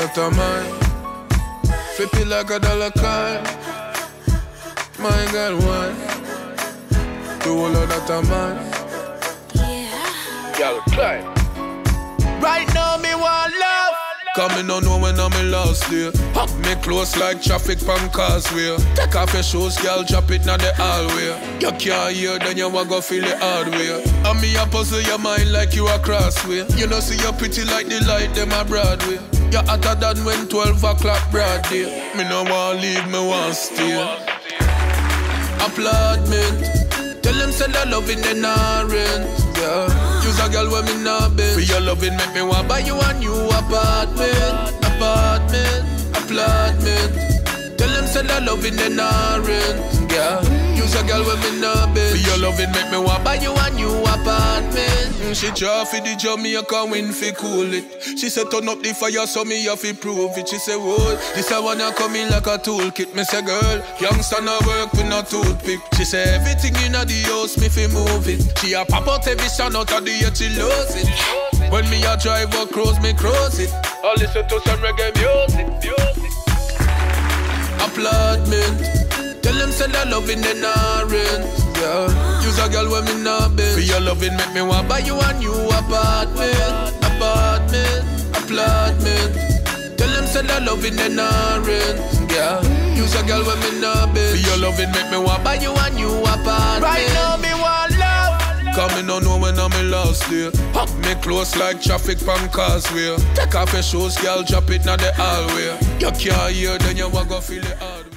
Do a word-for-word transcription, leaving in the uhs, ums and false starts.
that of mine. Flip it like a dollar coin. My girl, one. The whole of that of mine. Yeah. Girl, climb. Right now, me want love. Coming on know when I'm in last day. Hug me close like traffic pan causeway. Take off your shoes, girl, drop it now the hallway. You can't hear, then you want go feel it hard way. And me a puzzle your mind like you a crossway. You know see you pretty like the light, them a Broadway. You hotter than when twelve o'clock broad day. Me no want leave, me want stay. Applaudment. Tell them say that loving they not rent. Yeah. Use a girl when me not bend. For your loving make me want buy you a new apartment. Apartment, applaudment. Tell them say that loving they not rent. Yeah. Use a girl when me not bend. For your loving make me want buy you a new apartment. Mm, she draw for the Jamaica win fi cool it. She said turn up the fire so me have to prove it. She say whoa, this a wanna come in like a toolkit. Me say girl, youngster no work with no toothpick. She say everything in the house me fi move it. She a pop out every sound out of the yet she lose it. When me a drive across me cross it. I listen to some reggae music, music. Applaudment. Tell them say that loving they not rent. Yeah. Use a girl when me not bend. For your loving make me want buy you a new apartment. Apartment, applaudment. Tell them say that loving they not rent. Yeah. Use a girl when me not bend. For your loving make me want buy you a new apartment. Right now me want love. Coming on know when I'm in last day. Hug me close like traffic pan causeway. Take off your shoes, girl, drop it now the hallway. You can't hear, then you want go feel it hard.